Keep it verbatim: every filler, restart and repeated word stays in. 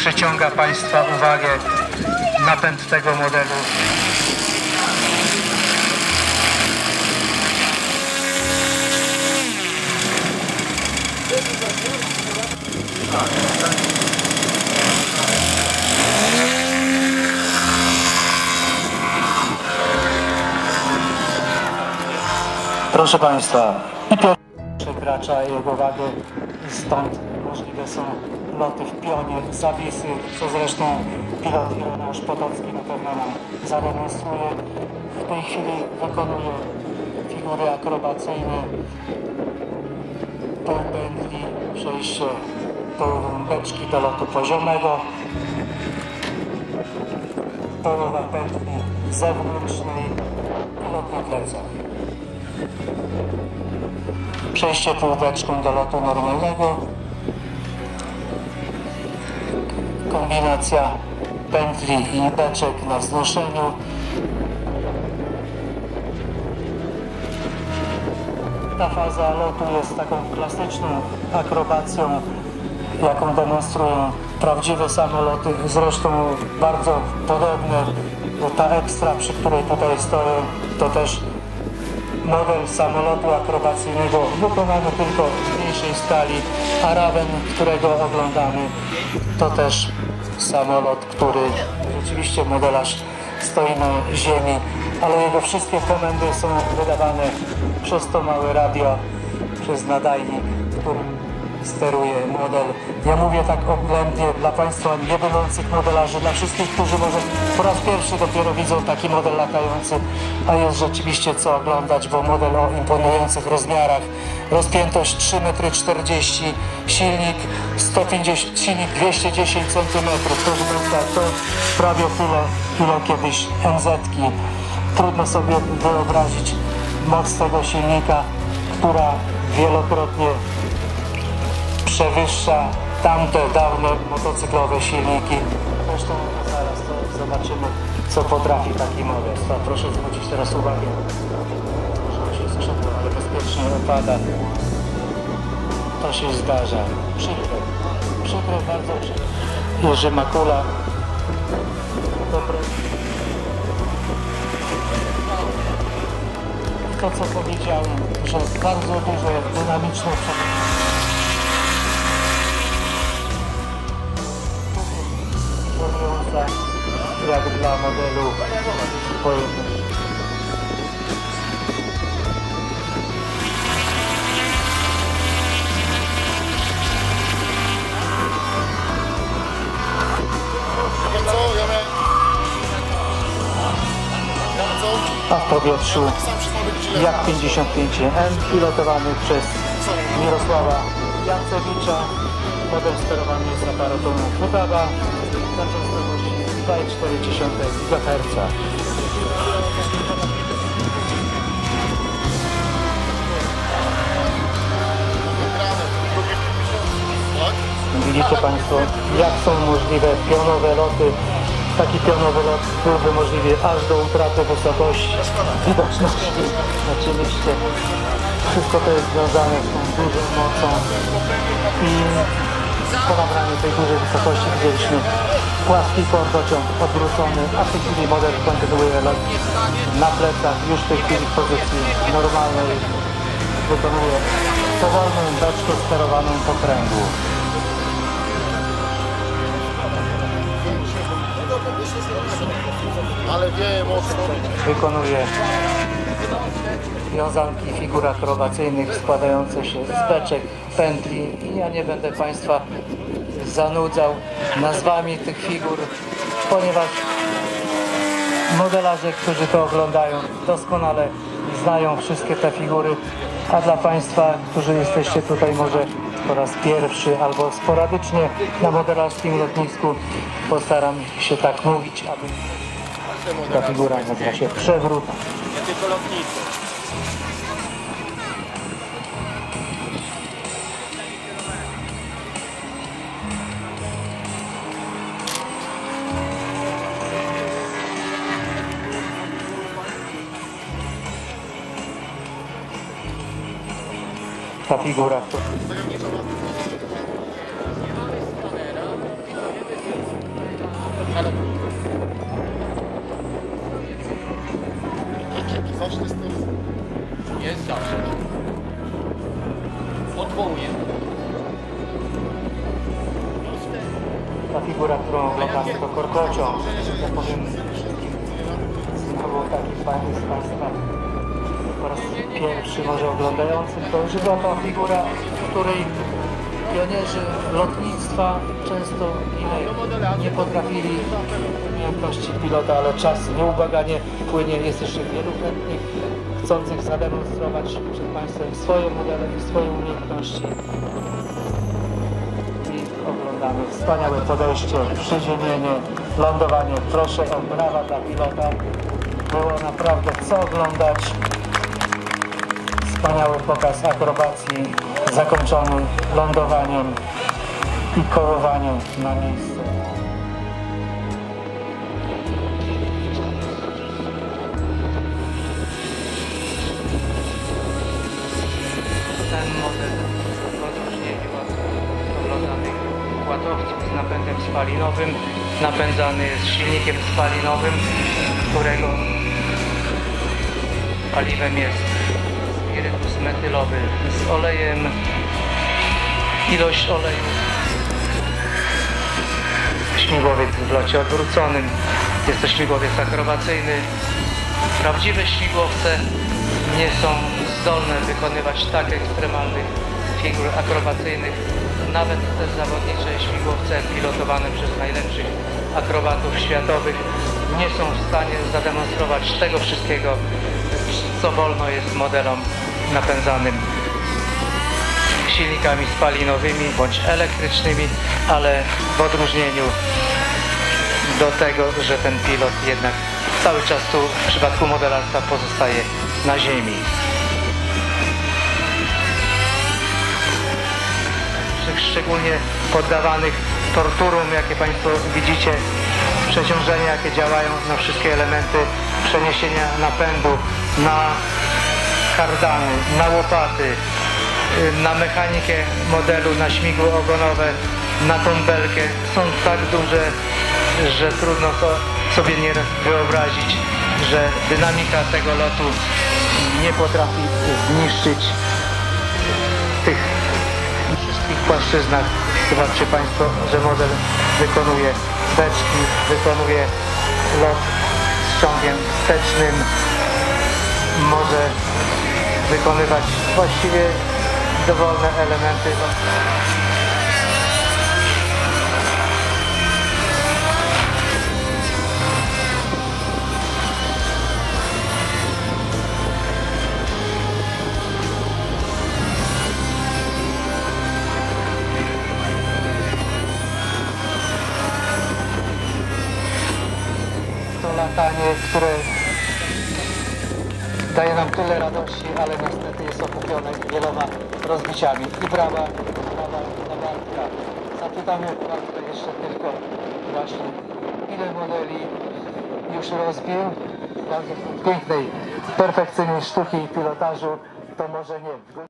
przyciąga Państwa uwagę napęd tego modelu. Proszę Państwa, i przekracza jego wagę, stąd możliwe są loty w pionie, zawisy, co zresztą pilot Ireneusz Potocki na pewno nam zademonstruje. W tej chwili wykonuje figury akrobacyjne, pół pętli, przejście do beczki do lotu poziomego, połowa pętli zewnętrznej i lot na plecach. Przejście półbeczką do lotu normalnego, kombinacja pętli i beczek na wznoszeniu, ta faza lotu jest taką klasyczną akrobacją, jaką demonstrują prawdziwe samoloty, zresztą bardzo podobne, bo ta ekstra, przy której tutaj stoję, to też model samolotu akrobacyjnego wykonany tylko w mniejszej skali, a Raven, którego oglądamy, to też samolot, który rzeczywiście modelarz stoi na ziemi, ale jego wszystkie komendy są wydawane przez to małe radio, przez nadajnik, którym steruje model. Ja mówię tak oględnie dla Państwa niebylących modelarzy, dla wszystkich, którzy może po raz pierwszy dopiero widzą taki model latający, a jest rzeczywiście co oglądać, bo model o imponujących rozmiarach, rozpiętość trzy metry czterdzieści, silnik sto pięćdziesiąt, silnik dwieście dziesięć centymetrów, proszę Państwa, to prawie tyle, ile kiedyś M Z-ki. Trudno sobie wyobrazić moc tego silnika, która wielokrotnie przewyższa tamte dawne motocyklowe silniki. Zresztą zaraz to zobaczymy, co potrafi taki model. Proszę zwrócić teraz uwagę, że się skrzydło, ale bezpiecznie opada. To się zdarza. Przykre. Przykre, bardzo przykre. Jerzy Makula. Dobre. To, co powiedziałem, że bardzo duże, dynamiczne przebiegi. Jak dla modelu pojemności. A w powietrzu Jak pięćdziesiąt pięć M pilotowany przez Mirosława Jancewicza. Model sterowany jest aparatu Futaba na częstotliwości dwa i cztery dziesiąte gigaherca. Widzicie Państwo, jak są możliwe pionowe loty. Taki pionowy lot byłby możliwy aż do utraty wysokości, widoczności. Oczywiście wszystko to jest związane z tą dużą mocą i po nabraniu tej dużej wysokości widzieliśmy płaski kordociąg odwrócony, a w tej chwili model kontynuuje lot na plecach, już w tej chwili w pozycji normalnej wykonuje powolną beczkę sterowaną po kręgu. Ale wieje mocno. Wykonuje wiązanki figur akrobacyjnych składające się z beczek, pętli i ja nie będę Państwa zanudzał nazwami tych figur, ponieważ modelarze, którzy to oglądają, doskonale znają wszystkie te figury, a dla Państwa, którzy jesteście tutaj może po raz pierwszy albo sporadycznie na modelarskim lotnisku, postaram się tak mówić, aby ta figura nazywa się przewrót. Nie tylko lotnicy. Ta figura, to figura, którą oglądamy, to korkociąg. Ja powiem wszystkim, znowu taki fajny z Państwa po raz pierwszy może oglądającym, to żywotna figura, której pionierzy lotnictwa często nie potrafili umiejętności pilota, ale czas nieubłaganie płynie. Jest jeszcze wielu chętnych, chcących zademonstrować przed Państwem swoje modele i swoje umiejętności. I oglądamy wspaniałe podejście, przyziemienie, lądowanie. Proszę o brawa dla pilota. Było naprawdę co oglądać. Wspaniały pokaz akrobacji zakończony lądowaniem i kołowaniem na miejsce. Ten model w odróżnieniu od oglądanych łatowców z napędem spalinowym napędzany jest silnikiem spalinowym, którego paliwem jest spirytus metylowy z olejem. Ilość oleju, śmigłowiec w locie odwróconym, jest to śmigłowiec akrobacyjny. Prawdziwe śmigłowce nie są zdolne wykonywać tak ekstremalnych figur akrobacyjnych. Nawet te zawodnicze śmigłowce pilotowane przez najlepszych akrobatów światowych nie są w stanie zademonstrować tego wszystkiego, co wolno jest modelom napędzanym silnikami spalinowymi bądź elektrycznymi, ale w odróżnieniu do tego, że ten pilot jednak cały czas tu w przypadku modelarstwa pozostaje na ziemi. Szczególnie poddawanych torturom, jakie Państwo widzicie, przeciążenia, jakie działają na wszystkie elementy przeniesienia napędu, na kardany, na łopaty, na mechanikę modelu, na śmigło ogonowe, na tą belkę, są tak duże, że trudno to sobie nieraz wyobrazić, że dynamika tego lotu nie potrafi zniszczyć tych wszystkich płaszczyznach. Zobaczcie Państwo, że model wykonuje beczki, wykonuje lot z ciągiem wstecznym, może wykonywać właściwie dowolne elementy. To latanie, które daje nam tyle radości, ale niestety jest okupione wieloma rozbiciami. I brawa, brawa dla Bartka. Zapytamy Bartka jeszcze tylko właśnie, ile modeli już rozbił. Bardzo pięknej, perfekcyjnej sztuki i pilotażu, to może nie.